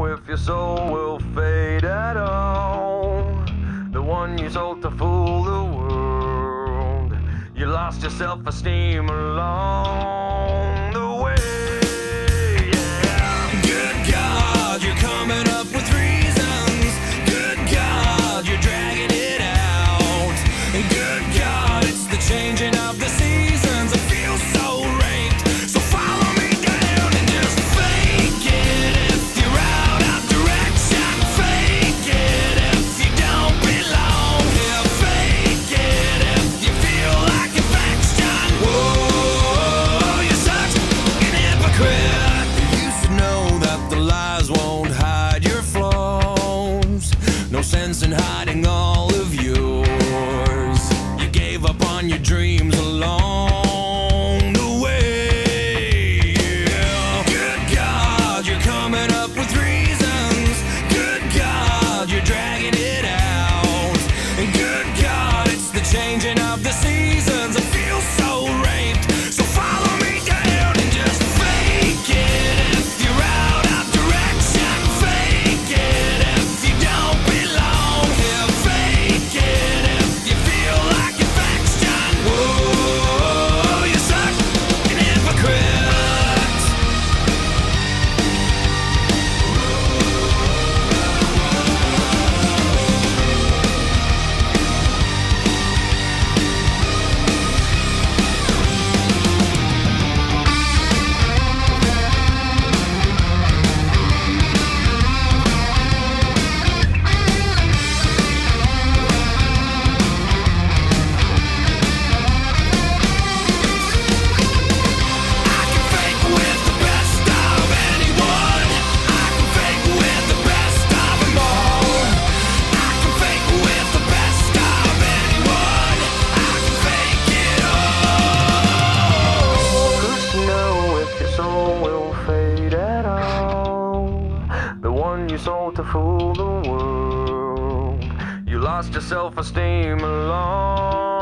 if your soul will fade at all. The one you sold to fool the world. You lost your self-esteem along the way, yeah. Good God, you're coming up with reasons. Good God, you're dragging it out. And good God, it's the changing of the seasons. I feel so raped, so follow me down and just fake it if you're out of direction. Fake it if you don't belong here. Fake it if you feel like affection. Whoa, you're such an hypocrite. You should know that the lies won't hide your flaws. No sense in hiding all of yours. You gave up on your dreams along the way, yeah. Good God, you're coming up with reasons. Good God, you're dragging it out. And good God, it's the changing of the seasons. I feel so raped, so follow me down and just fake it if you're out of direction. Fake it if you don't belong here. Fake it if you feel like affection. Whoa, you're such an hypocrite. I can fake with the best of anyone. I can fake with the best of them all. I can fake with the best of anyone. I can fake it all. Who's to know if your soul will fade at all? The one you sold to fool the world. You lost your self-esteem along